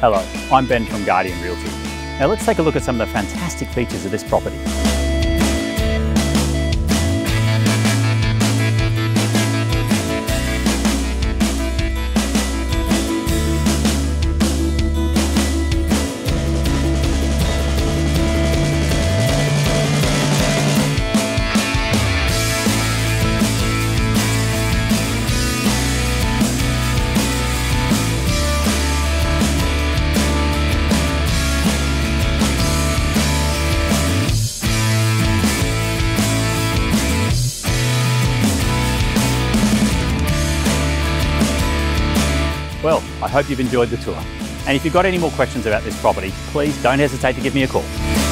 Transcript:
Hello, I'm Ben from Guardian Realty. Now let's take a look at some of the fantastic features of this property. Well, I hope you've enjoyed the tour. And if you've got any more questions about this property, please don't hesitate to give me a call.